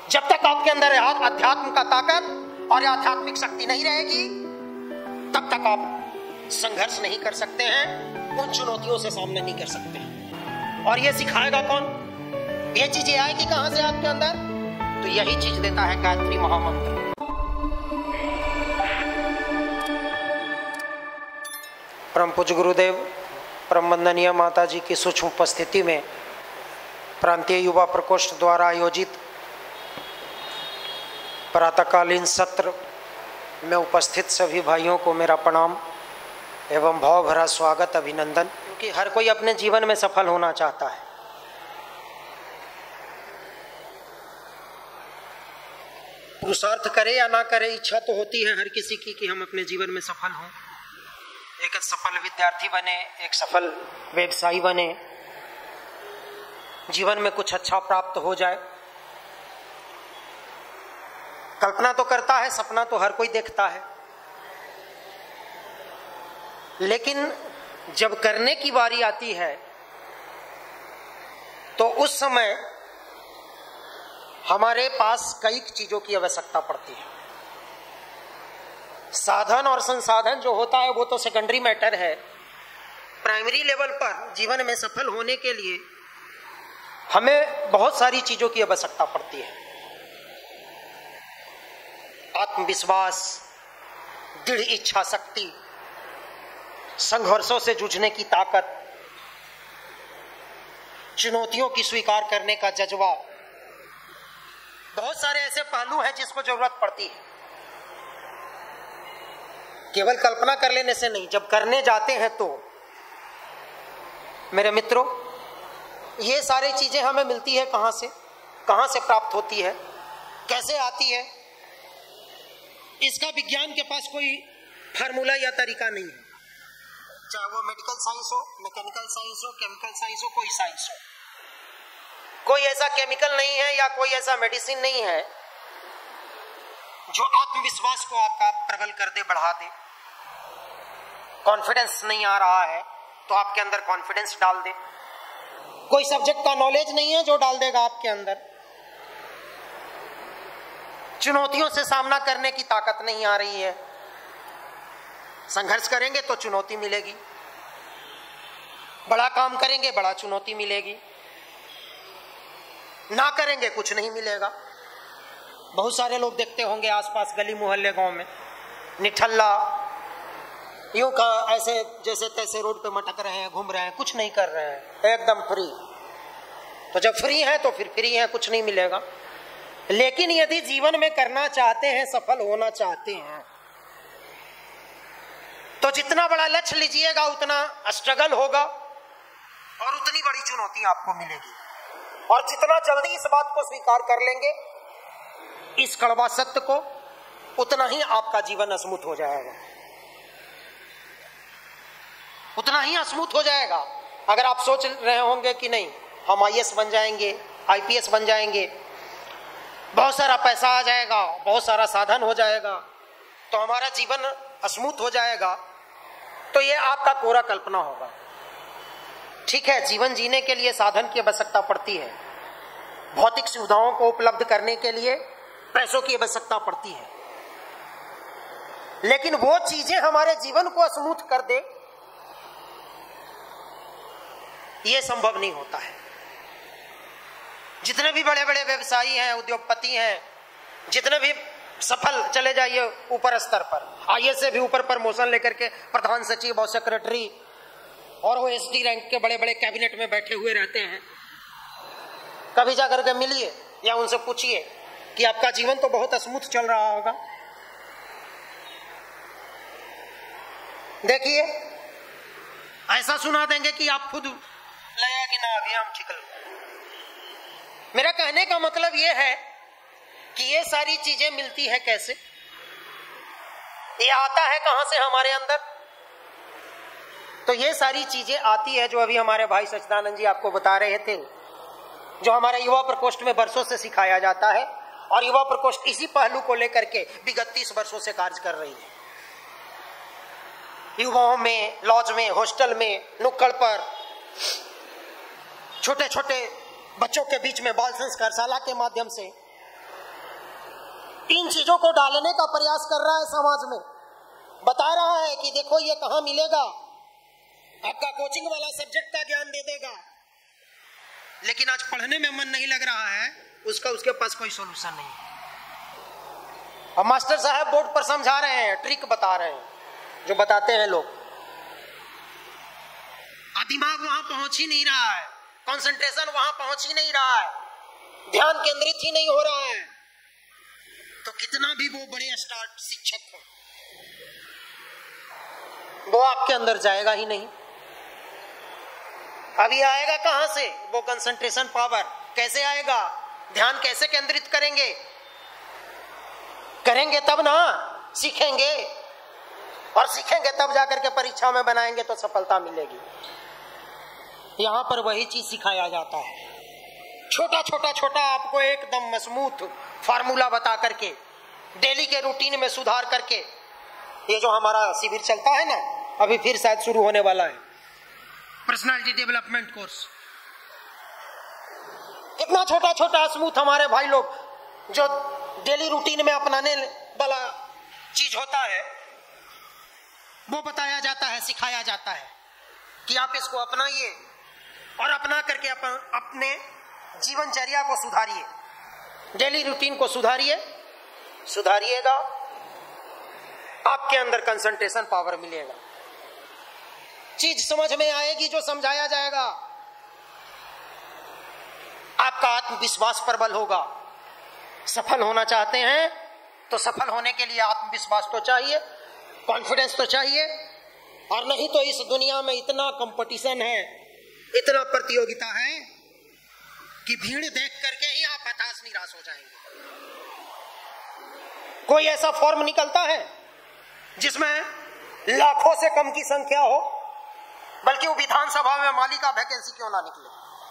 जब तक आपके अंदर अध्यात्म का ताकत और आध्यात्मिक शक्ति नहीं रहेगी, तब तक आप संघर्ष नहीं कर सकते हैं, उन चुनौतियों से सामना नहीं कर सकते हैं। और ये सिखाएगा कौन? ये चीजें आएगी कहां से आपके अंदर? तो यही चीज देता है गायत्री महामंत्र। परम पूज्य गुरुदेव, परम वंदनीय माता जी की सूक्ष्म उपस्थिति में प्रांतीय युवा प्रकोष्ठ द्वारा आयोजित प्रातःकालीन सत्र में उपस्थित सभी भाइयों को मेरा प्रणाम एवं भाव भरा स्वागत, अभिनंदन। क्योंकि हर कोई अपने जीवन में सफल होना चाहता है। पुरुषार्थ करे या ना करे, इच्छा तो होती है हर किसी की कि हम अपने जीवन में सफल हों, एक सफल विद्यार्थी बने, एक सफल व्यवसायी बने, जीवन में कुछ अच्छा प्राप्त हो जाए। कल्पना तो करता है, सपना तो हर कोई देखता है, लेकिन जब करने की बारी आती है तो उस समय हमारे पास कई चीजों की आवश्यकता पड़ती है। साधन और संसाधन जो होता है वो तो सेकेंडरी मैटर है। प्राइमरी लेवल पर जीवन में सफल होने के लिए हमें बहुत सारी चीजों की आवश्यकता पड़ती है। आत्मविश्वास, दृढ़ इच्छा शक्ति, संघर्षों से जूझने की ताकत, चुनौतियों की स्वीकार करने का जज्बा, बहुत सारे ऐसे पहलू हैं जिसको जरूरत पड़ती है। केवल कल्पना कर लेने से नहीं, जब करने जाते हैं तो मेरे मित्रों, ये सारी चीजें हमें मिलती है कहां से प्राप्त होती है, कैसे आती है, इसका विज्ञान के पास कोई फार्मूला या तरीका नहीं है। चाहे वो मेडिकल साइंस हो, मैकेनिकल साइंस हो, केमिकल साइंस हो, कोई साइंस हो, कोई ऐसा केमिकल नहीं है या कोई ऐसा मेडिसिन नहीं है जो आत्मविश्वास को आपका प्रबल कर दे, बढ़ा दे। कॉन्फिडेंस नहीं आ रहा है तो आपके अंदर कॉन्फिडेंस डाल दे। कोई सब्जेक्ट का नॉलेज नहीं है जो डाल देगा आपके अंदर। चुनौतियों से सामना करने की ताकत नहीं आ रही है। संघर्ष करेंगे तो चुनौती मिलेगी, बड़ा काम करेंगे बड़ा चुनौती मिलेगी, ना करेंगे कुछ नहीं मिलेगा। बहुत सारे लोग देखते होंगे आसपास गली मोहल्ले गांव में, निठल्ला यूं का ऐसे जैसे तैसे रोड पे मटक रहे हैं, घूम रहे हैं, कुछ नहीं कर रहे हैं, एकदम फ्री। तो जब फ्री है तो फिर फ्री है, कुछ नहीं मिलेगा। लेकिन यदि जीवन में करना चाहते हैं, सफल होना चाहते हैं, तो जितना बड़ा लक्ष्य लीजिएगा उतना स्ट्रगल होगा और उतनी बड़ी चुनौती आपको मिलेगी। और जितना जल्दी इस बात को स्वीकार कर लेंगे, इस कड़वा सत्य को, उतना ही आपका जीवन स्मूथ हो जाएगा, उतना ही स्मूथ हो जाएगा। अगर आप सोच रहे होंगे कि नहीं हम आईएएस बन जाएंगे, आईपीएस बन जाएंगे, बहुत सारा पैसा आ जाएगा, बहुत सारा साधन हो जाएगा, तो हमारा जीवन स्मूथ हो जाएगा, तो ये आपका कोरा कल्पना होगा। ठीक है, जीवन जीने के लिए साधन की आवश्यकता पड़ती है, भौतिक सुविधाओं को उपलब्ध करने के लिए पैसों की आवश्यकता पड़ती है, लेकिन वो चीजें हमारे जीवन को स्मूथ कर दे, ये संभव नहीं होता है। जितने भी बड़े बड़े व्यवसायी हैं, उद्योगपति हैं, जितने भी सफल, चले जाइए ऊपर स्तर पर, आईएएस से भी ऊपर प्रमोशन लेकर के प्रधान सचिव और सेक्रेटरी और वो एसडी रैंक के बड़े बड़े कैबिनेट में बैठे हुए रहते हैं। कभी जाकर के मिलिए या उनसे पूछिए कि आपका जीवन तो बहुत स्मूथ चल रहा होगा। देखिए, ऐसा सुना देंगे कि आप खुद लगा कि ना अभी हम ठीक। मेरा कहने का मतलब यह है कि ये सारी चीजें मिलती है कैसे, ये आता है कहां से हमारे अंदर। तो ये सारी चीजें आती है जो अभी हमारे भाई सच्चिदानंद जी आपको बता रहे थे, जो हमारे युवा प्रकोष्ठ में वर्षों से सिखाया जाता है। और युवा प्रकोष्ठ इसी पहलू को लेकर के विगत 30 वर्षों से कार्य कर रही है। युवाओं में, लॉज में, हॉस्टल में, नुक्कड़ पर, छोटे छोटे बच्चों के बीच में बाल संस्कार शाला के माध्यम से तीन चीजों को डालने का प्रयास कर रहा है समाज में, बता रहा है कि देखो ये कहां मिलेगा, आपका कोचिंग वाला सब्जेक्ट का ज्ञान दे देगा, लेकिन आज पढ़ने में मन नहीं लग रहा है, उसके पास कोई सॉल्यूशन नहीं है। अब मास्टर साहब बोर्ड पर समझा रहे हैं, ट्रिक बता रहे हैं जो बताते हैं लोग, दिमाग वहां पहुंच ही नहीं रहा है, कंसंट्रेशन वहां पहुंच ही नहीं रहा है, ध्यान केंद्रित ही नहीं हो रहा है, तो कितना भी वो बड़े स्टार्ट शिक्षक हो, वो आपके अंदर जाएगा ही नहीं। अभी आएगा कहां से वो कंसंट्रेशन पावर? कैसे आएगा? ध्यान कैसे केंद्रित करेंगे? करेंगे तब ना सीखेंगे, और सीखेंगे तब जाकर के परीक्षा में बनाएंगे तो सफलता मिलेगी। यहां पर वही चीज सिखाया जाता है, छोटा छोटा छोटा आपको एकदम स्मूथ फार्मूला बता करके, डेली के रूटीन में सुधार करके। ये जो हमारा शिविर चलता है ना, अभी फिर शायद शुरू होने वाला है, पर्सनालिटी डेवलपमेंट कोर्स, इतना छोटा छोटा स्मूथ हमारे भाई लोग जो डेली रूटीन में अपनाने वाला चीज होता है, वो बताया जाता है, सिखाया जाता है कि आप इसको अपनाइए और अपना करके अपने जीवनचर्या को सुधारिए, डेली रूटीन को सुधारिए, सुधारिएगा, आपके अंदर कंसंट्रेशन पावर मिलेगा, चीज समझ में आएगी जो समझाया जाएगा, आपका आत्मविश्वास प्रबल होगा। सफल होना चाहते हैं तो सफल होने के लिए आत्मविश्वास तो चाहिए, कॉन्फिडेंस तो चाहिए, और नहीं तो इस दुनिया में इतना कंपटीशन है, इतना प्रतियोगिता है कि भीड़ देख करके ही आप हताश निराश हो जाएंगे। कोई ऐसा फॉर्म निकलता है जिसमें लाखों से कम की संख्या हो, बल्कि वो विधानसभा में माली का वैकेंसी क्यों ना निकले।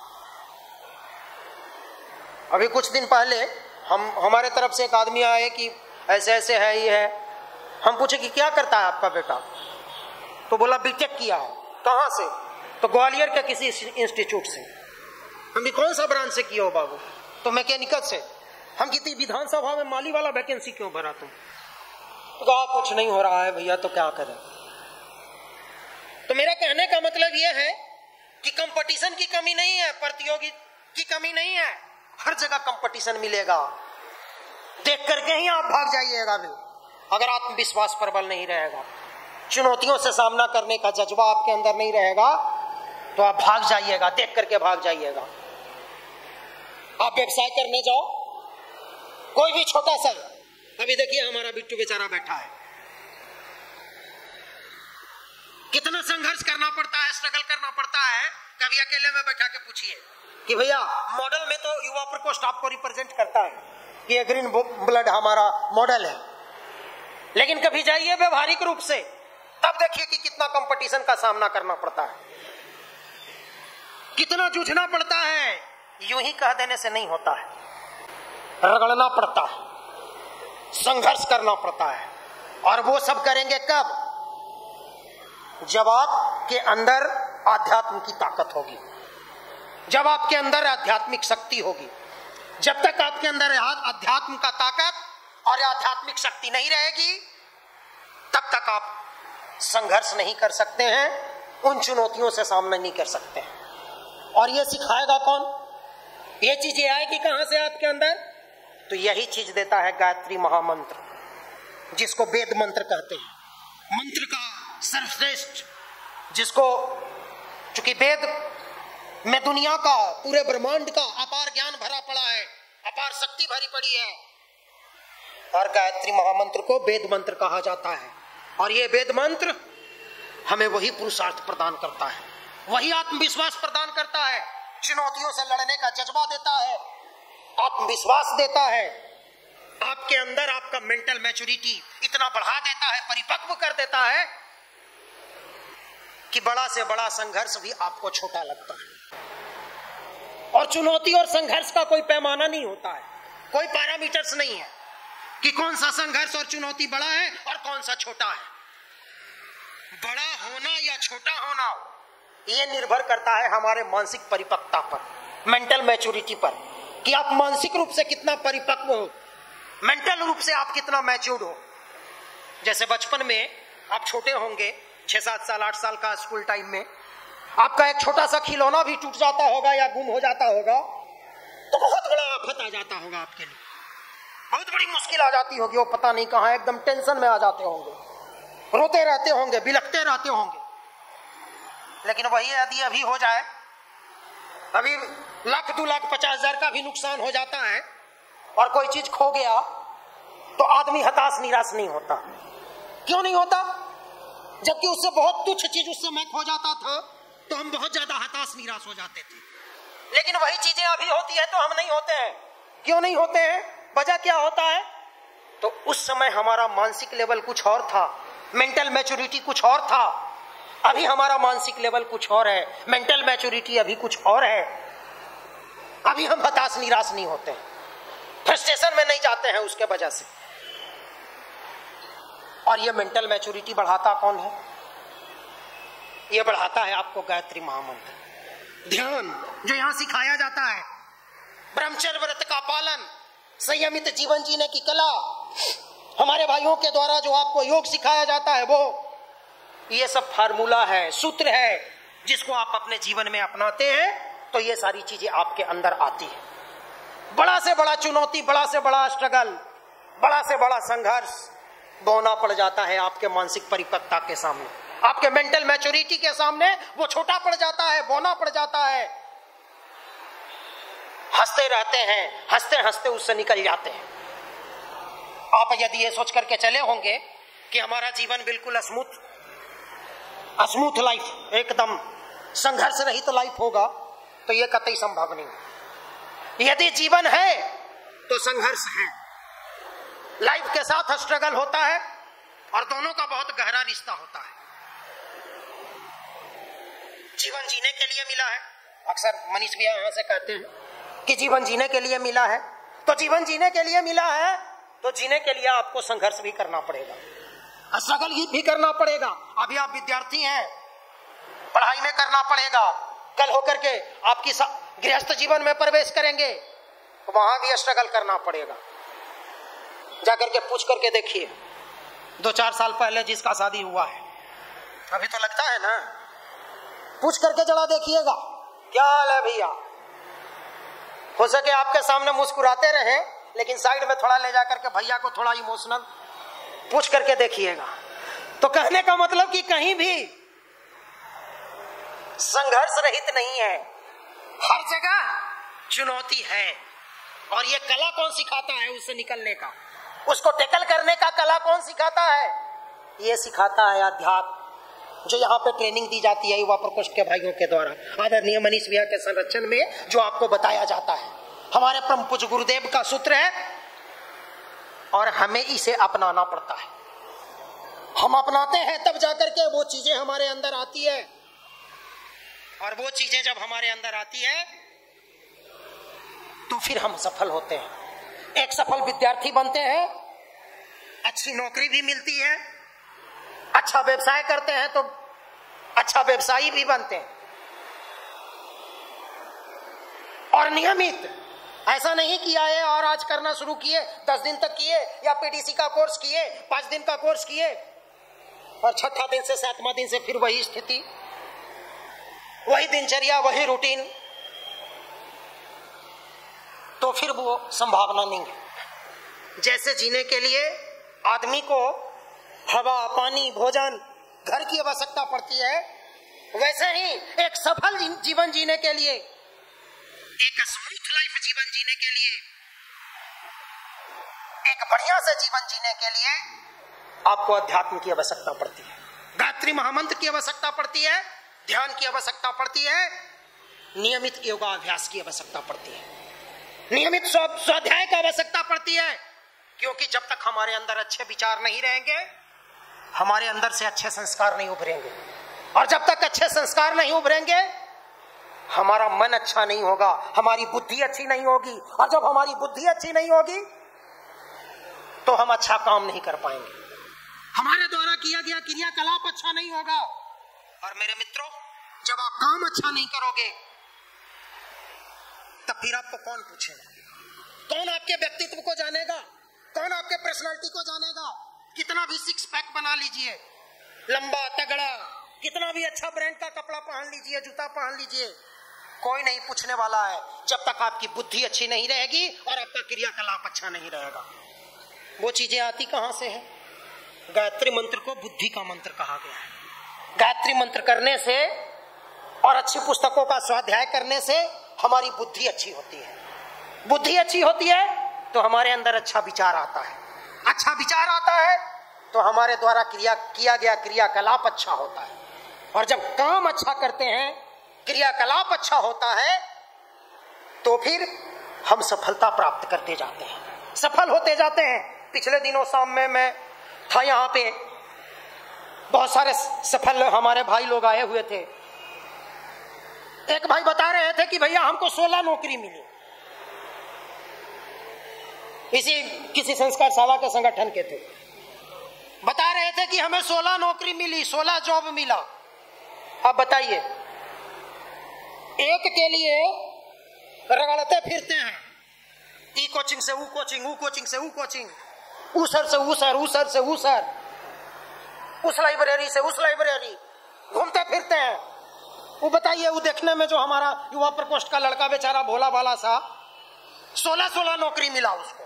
अभी कुछ दिन पहले हमारे तरफ से एक आदमी आए कि ऐसे ऐसे है, ये है। हम पूछे कि क्या करता है आपका बेटा, तो बोला बीटेक किया है। कहां से? तो ग्वालियर के किसी इंस्टीट्यूट से। हम भी कौन सा ब्रांच से किया हो बाबू? तो मैकेनिकल से। हम कितनी विधानसभा में माली वाला वैकेंसी क्यों भरा तुम? तो कहा कुछ नहीं हो रहा है भैया, तो क्या करें। तो मेरा कहने का मतलब यह है कि कंपटीशन की कमी नहीं है, प्रतियोगी की कमी नहीं है, हर जगह कंपटीशन मिलेगा, देख करके ही आप भाग जाइएगा। भी अगर आत्मविश्वास प्रबल नहीं रहेगा, चुनौतियों से सामना करने का जज्बा आपके अंदर नहीं रहेगा, तो आप भाग जाइएगा, देख करके भाग जाइएगा। आप व्यवसाय करने जाओ, कोई भी छोटा सा, अभी देखिए हमारा बिट्टू बेचारा बैठा है, कितना संघर्ष करना पड़ता है, स्ट्रगल करना पड़ता है। कभी अकेले में बैठा के पूछिए कि भैया मॉडल में तो युवा प्रकोष्ठ आपको रिप्रेजेंट करता है कि ये ग्रीन ब्लड हमारा मॉडल है, लेकिन कभी जाइए व्यवहारिक रूप से, तब देखिए कि कितना कंपटीशन का सामना करना पड़ता है, कितना जूझना पड़ता है। यूं ही कह देने से नहीं होता है, रगड़ना पड़ता है, संघर्ष करना पड़ता है। और वो सब करेंगे कब? जब आपके अंदर आध्यात्म की ताकत होगी, जब आपके अंदर आध्यात्मिक शक्ति होगी। जब तक आपके अंदर आध्यात्म का ताकत और आध्यात्मिक शक्ति नहीं रहेगी, तब तक आप संघर्ष नहीं कर सकते हैं, उन चुनौतियों से सामना नहीं कर सकते हैं। और ये सिखाएगा कौन? ये चीजें आएगी कहां से आपके अंदर? तो यही चीज देता है गायत्री महामंत्र, जिसको वेद मंत्र कहते हैं, मंत्र का सर्वश्रेष्ठ, जिसको चूंकि वेद में दुनिया का, पूरे ब्रह्मांड का अपार ज्ञान भरा पड़ा है, अपार शक्ति भरी पड़ी है, और गायत्री महामंत्र को वेद मंत्र कहा जाता है। और ये वेद मंत्र हमें वही पुरुषार्थ प्रदान करता है, वही आत्मविश्वास प्रदान करता है, चुनौतियों से लड़ने का जज्बा देता है, आत्मविश्वास देता है, आपके अंदर आपका मेंटल मैच्योरिटी इतना बढ़ा देता है, परिपक्व कर देता है कि बड़ा से बड़ा संघर्ष भी आपको छोटा लगता है। और चुनौती और संघर्ष का कोई पैमाना नहीं होता है, कोई पैरामीटर्स नहीं है कि कौन सा संघर्ष और चुनौती बड़ा है और कौन सा छोटा है। बड़ा होना या छोटा होना यह निर्भर करता है हमारे मानसिक परिपक्वता पर, मेंटल मैच्योरिटी पर, कि आप मानसिक रूप से कितना परिपक्व हो, मेंटल रूप से आप कितना मैच्योर्ड हो। जैसे बचपन में आप छोटे होंगे, 6-7 साल 8 साल का स्कूल टाइम में, आपका एक छोटा सा खिलौना भी टूट जाता होगा या गुम हो जाता होगा तो बहुत बड़ा आफत आ जाता होगा आपके लिए, बहुत बड़ी मुश्किल आ जाती होगी, वो पता नहीं कहां, एकदम टेंशन में आ जाते होंगे, रोते रहते होंगे, बिलखते रहते होंगे। लेकिन वही यदि अभी हो जाए, अभी 1,00,000 2,00,000 50,000 का भी नुकसान हो जाता है और कोई चीज खो गया तो आदमी हताश निराश नहीं होता। क्यों नहीं होता? जबकि उससे बहुत तुच्छ चीज उस समय खो जाता था तो हम बहुत ज्यादा हताश निराश हो जाते थे। लेकिन वही चीजें अभी होती है तो हम नहीं होते हैं। क्यों नहीं होते हैं? वजह क्या होता है? तो उस समय हमारा मानसिक लेवल कुछ और था, मेंटल मैच्योरिटी कुछ और था। अभी हमारा मानसिक लेवल कुछ और है, मेंटल मैच्योरिटी अभी कुछ और है। अभी हम हताश निराश नहीं होते हैं, फ्रस्ट्रेशन में नहीं जाते हैं उसके वजह से। और ये मेंटल मैच्योरिटी बढ़ाता कौन है? ये बढ़ाता है आपको गायत्री महामंत्र, ध्यान, जो यहां सिखाया जाता है, ब्रह्मचर्य व्रत का पालन, संयमित जीवन जीने की कला, हमारे भाइयों के द्वारा जो आपको योग सिखाया जाता है, वो ये सब फार्मूला है, सूत्र है, जिसको आप अपने जीवन में अपनाते हैं तो ये सारी चीजें आपके अंदर आती है। बड़ा से बड़ा चुनौती, बड़ा से बड़ा स्ट्रगल, बड़ा से बड़ा संघर्ष बोना पड़ जाता है आपके मानसिक परिपक्वता के सामने, आपके मेंटल मैच्योरिटी के सामने वो छोटा पड़ जाता है, बोना पड़ जाता है। हंसते रहते हैं, हंसते हंसते उससे निकल जाते हैं। आप यदि ये सोच करके चले होंगे कि हमारा जीवन बिल्कुल स्मूथ लाइफ, एकदम संघर्ष रहित लाइफ होगा, तो ये कतई संभव नहीं। यदि जीवन है तो संघर्ष है, लाइफ के साथ स्ट्रगल होता है और दोनों का बहुत गहरा रिश्ता होता है। जीवन जीने के लिए मिला है, अक्सर मनीष भैया यहां से कहते हैं कि जीवन जीने के लिए मिला है, तो जीवन जीने के लिए मिला है तो जीने के लिए आपको संघर्ष भी करना पड़ेगा, स्ट्रगल भी करना पड़ेगा। अभी आप विद्यार्थी हैं, पढ़ाई में करना पड़ेगा, कल होकर के आपकी गृहस्थ जीवन में प्रवेश करेंगे तो वहां भी स्ट्रगल करना पड़ेगा। जाकर के पूछ करके देखिए, 2-4 साल पहले जिसका शादी हुआ है, अभी तो लगता है ना, पूछ करके जरा देखिएगा क्या हाल है भैया। हो सके आपके सामने मुस्कुराते रहे, लेकिन साइड में थोड़ा ले जाकर के भैया को थोड़ा इमोशनल पूछ करके देखिएगा। तो कहने का मतलब कि कहीं भी संघर्ष रहित नहीं है, हर जगह चुनौती है। और ये कला कौन सिखाता है उससे निकलने का, उसको टैकल करने का कला कौन सिखाता है? ये सिखाता है अध्यात्म, जो यहाँ पे ट्रेनिंग दी जाती है युवा प्रकोष्ठ के भाइयों के द्वारा, आदरणीय मनीष भैया के संरक्षण में जो आपको बताया जाता है, हमारे परम पूज्य गुरुदेव का सूत्र है और हमें इसे अपनाना पड़ता है। हम अपनाते हैं तब जाकर के वो चीजें हमारे अंदर आती है, और वो चीजें जब हमारे अंदर आती है तो फिर हम सफल होते हैं, एक सफल विद्यार्थी बनते हैं, अच्छी नौकरी भी मिलती है, अच्छा व्यवसाय करते हैं तो अच्छा व्यवसायी भी बनते हैं। और नियमित, ऐसा नहीं किया है और आज करना शुरू किए, 10 दिन तक किए या पीटीसी का कोर्स किए, 5 दिन का कोर्स किए और 6वां दिन से 7वां दिन से फिर वही स्थिति, वही दिनचर्या, वही रूटीन, तो फिर वो संभावना नहीं है। जैसे जीने के लिए आदमी को हवा, पानी, भोजन, घर की आवश्यकता पड़ती है, वैसे ही एक सफल जीवन जीने के लिए, एक स्मूथ लाइफ जीवन जीने के लिए, एक बढ़िया से जीवन जीने के लिए आपको अध्यात्म की आवश्यकता पड़ती है, गायत्री महामंत्र की आवश्यकता पड़ती है, ध्यान की आवश्यकता पड़ती है, नियमित योगाभ्यास की आवश्यकता पड़ती है, नियमित स्वाध्याय की आवश्यकता पड़ती है। क्योंकि जब तक हमारे अंदर अच्छे विचार नहीं रहेंगे, हमारे अंदर से अच्छे संस्कार नहीं उभरेंगे, और जब तक अच्छे संस्कार नहीं उभरेंगे हमारा मन अच्छा नहीं होगा, हमारी बुद्धि अच्छी नहीं होगी, और जब हमारी बुद्धि अच्छी नहीं होगी तो हम अच्छा काम नहीं कर पाएंगे, हमारे द्वारा किया गया क्रियाकलाप अच्छा नहीं होगा। और मेरे मित्रों, जब आप काम अच्छा नहीं करोगे तब फिर आपको कौन पूछेगा, कौन आपके व्यक्तित्व को जानेगा, कौन आपके पर्सनालिटी को जानेगा? कितना भी सिक्स पैक बना लीजिए, लंबा तगड़ा, कितना भी अच्छा ब्रांड का कपड़ा पहन लीजिए, जूता पहन लीजिए, कोई नहीं पूछने वाला है जब तक आपकी बुद्धि अच्छी नहीं रहेगी और आपका क्रियाकलाप अच्छा नहीं रहेगा। वो चीजें आती कहां से है? गायत्री मंत्र को बुद्धि का मंत्र कहा गया है। गायत्री मंत्र करने से और अच्छी पुस्तकों का स्वाध्याय करने से हमारी बुद्धि अच्छी होती है। बुद्धि अच्छी होती है तो हमारे अंदर अच्छा विचार आता है, अच्छा विचार आता है तो हमारे द्वारा किया गया क्रियाकलाप अच्छा होता है, और जब काम अच्छा करते हैं, क्रियाकलाप अच्छा होता है, तो फिर हम सफलता प्राप्त करते जाते हैं, सफल होते जाते हैं। पिछले दिनों शाम में मैं था यहाँ पे, बहुत सारे सफल हमारे भाई लोग आए हुए थे। एक भाई बता रहे थे कि भैया हमको 16 नौकरी मिली, इसी किसी संस्कार शाला के संगठन के थे। बता रहे थे कि हमें 16 नौकरी मिली, 16 जॉब मिला। अब बताइए, एक के लिए रगड़ते फिरते हैं, ई कोचिंग से वो कोचिंग, वो कोचिंग से वो कोचिंग, उस सर से उस सर, उस सर से उस सर, उस लाइब्रेरी से उस लाइब्रेरी, घूमते फिरते हैं। वो बताइए, वो देखने में जो हमारा युवा प्रकोष्ठ का लड़का बेचारा भोला भाला सा, 16 नौकरी मिला उसको।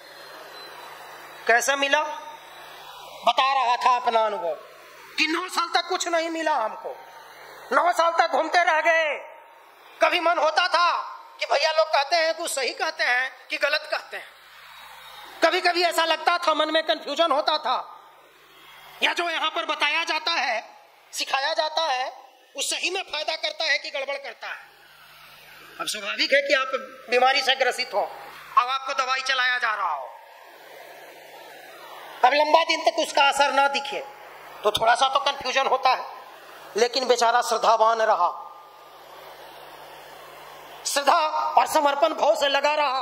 कैसे मिला? बता रहा था अपना अनुभव कि 9 साल तक कुछ नहीं मिला हमको, 9 साल तक घूमते रह गए। कभी मन होता था कि भैया लोग कहते हैं कुछ सही कहते हैं कि गलत कहते हैं। कभी कभी ऐसा लगता था, मन में कंफ्यूजन होता था, या जो यहाँ पर बताया जाता है, सिखाया जाता है, वो सही में फायदा करता है कि गड़बड़ करता है। अब स्वाभाविक है कि आप बीमारी से ग्रसित हो, अब आपको दवाई चलाया जा रहा हो, अब लंबा दिन तक उसका असर ना दिखे तो थोड़ा सा तो कंफ्यूजन होता है। लेकिन बेचारा श्रद्धावान रहा, श्रद्धा और समर्पण भाव से लगा रहा।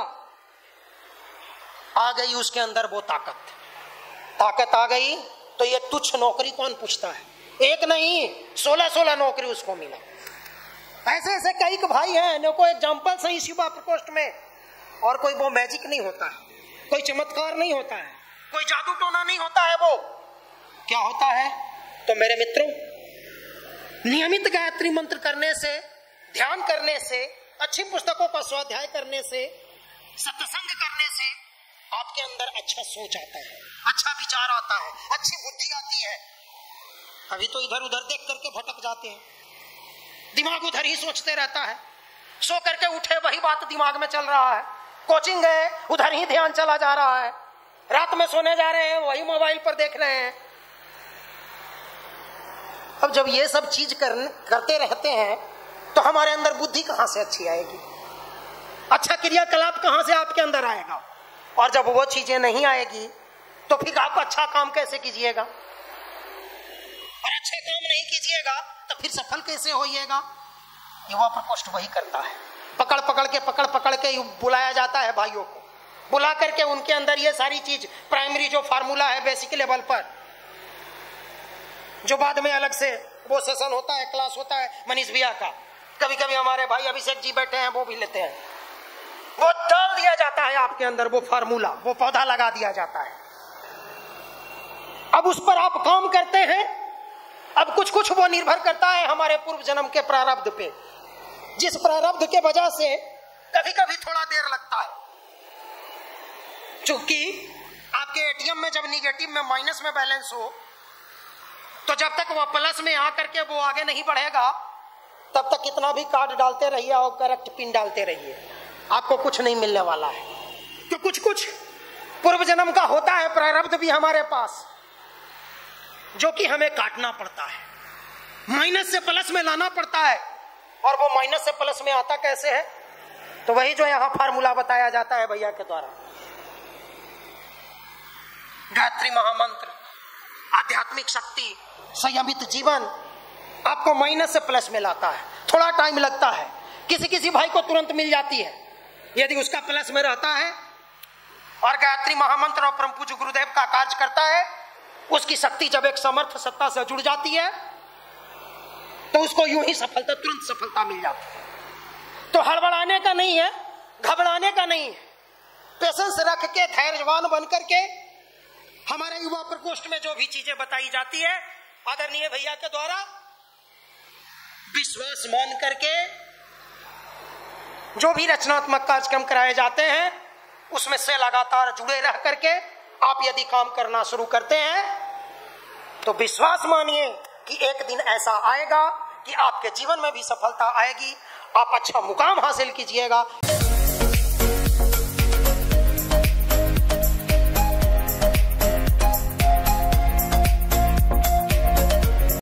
आ गई उसके अंदर वो ताकत आ गई तो ये तुच्छ नौकरी कौन पूछता है? एक नहीं, 16 नौकरी उसको मिला। ऐसे ऐसे कई भाई हैं, न कोई एग्जाम्पल सही युवा प्रकोष्ठ में, और कोई वो मैजिक नहीं होता है, कोई चमत्कार नहीं होता है, कोई जादू टोना नहीं होता है। वो क्या होता है? तो मेरे मित्रों, नियमित गायत्री मंत्र करने से, ध्यान करने से, अच्छी पुस्तकों का स्वाध्याय करने से, सत्संग करने से आपके अंदर अच्छा सोच आता है, अच्छा विचार आता है, अच्छी बुद्धि आती है। अभी तो इधर उधर देख करके भटक जाते हैं, दिमाग उधर ही सोचते रहता है, सो करके उठे वही बात दिमाग में चल रहा है, कोचिंग गए उधर ही ध्यान चला जा रहा है, रात में सोने जा रहे हैं वही मोबाइल पर देख रहे हैं। अब जब ये सब चीज करते रहते हैं तो हमारे अंदर बुद्धि कहां से अच्छी आएगी? अच्छा क्रियाकलाप कहां से आपके अंदर आएगा? और जब वो चीजें नहीं आएगी तो फिर आप अच्छा काम कैसे कीजिएगा? और अच्छा काम नहीं कीजिएगा तो फिर सफल कैसे होइएगा? युवा प्रकोष्ठ वही करता है, पकड़ पकड़ के बुलाया जाता है भाइयों को, बुला करके उनके अंदर ये सारी चीज, प्राइमरी जो फार्मूला है बेसिक लेवल पर, जो बाद में अलग से वो सेशन होता है, क्लास होता है मनीष भैया का, कभी कभी हमारे भाई अभिषेक जी बैठे हैं वो भी लेते हैं, वो डाल दिया जाता है आपके अंदर, वो फार्मूला, वो पौधा लगा दिया जाता है। अब उस पर आप काम करते हैं। अब कुछ कुछ वो निर्भर करता है हमारे पूर्व जन्म के प्रारब्ध पे, जिस प्रारब्ध के वजह से कभी कभी थोड़ा देर लगता है। चूंकि आपके एटीएम में जब निगेटिव में, माइनस में बैलेंस हो, तो जब तक वह प्लस में आकर के वो आगे नहीं बढ़ेगा तब तक कितना भी कार्ड डालते रहिए और करेक्ट पिन डालते रहिए, आपको कुछ नहीं मिलने वाला है। तो कुछ कुछ पूर्व जन्म का होता है प्रारब्ध भी हमारे पास, जो कि हमें काटना पड़ता है, माइनस से प्लस में लाना पड़ता है। और वो माइनस से प्लस में आता कैसे है? तो वही जो यहां फार्मूला बताया जाता है भैया के द्वारा, गायत्री महामंत्र, आध्यात्मिक शक्ति, संयमित जीवन आपको माइनस से प्लस में लाता है। थोड़ा टाइम लगता है, किसी किसी भाई को तुरंत मिल जाती है यदि उसका प्लस में रहता है और गायत्री महामंत्र और परम पूज्य गुरुदेव का कार्य करता है। उसकी शक्ति जब एक समर्थ सत्ता से जुड़ जाती है तो उसको यूं ही सफलता, तुरंत सफलता मिल जाती है। तो हड़बड़ाने का नहीं है, घबराने का नहीं है, पेशेंस रख के, धैर्यवान बन करके हमारे युवा प्रकोष्ठ में जो भी चीजें बताई जाती है आदरणीय भैया के द्वारा, विश्वास मान करके जो भी रचनात्मक कार्यक्रम कराए जाते हैं उसमें से लगातार जुड़े रह करके आप यदि काम करना शुरू करते हैं तो विश्वास मानिए कि एक दिन ऐसा आएगा कि आपके जीवन में भी सफलता आएगी, आप अच्छा मुकाम हासिल कीजिएगा।